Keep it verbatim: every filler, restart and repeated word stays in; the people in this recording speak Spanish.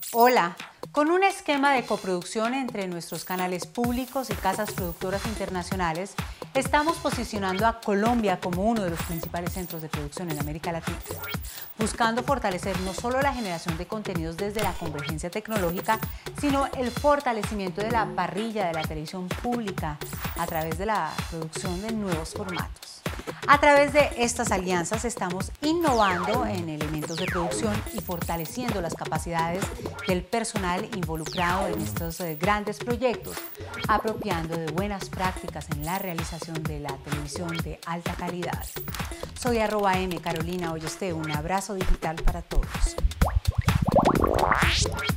Hola, con un esquema de coproducción entre nuestros canales públicos y casas productoras internacionales, estamos posicionando a Colombia como uno de los principales centros de producción en América Latina, buscando fortalecer no solo la generación de contenidos desde la convergencia tecnológica, sino el fortalecimiento de la parrilla de la televisión pública a través de la producción de nuevos formatos. A través de estas alianzas estamos innovando en elementos de producción y fortaleciendo las capacidades del personal involucrado en estos grandes proyectos, apropiando de buenas prácticas en la realización de la televisión de alta calidad. Soy arroba M Carolina Oyoste, un abrazo digital para todos.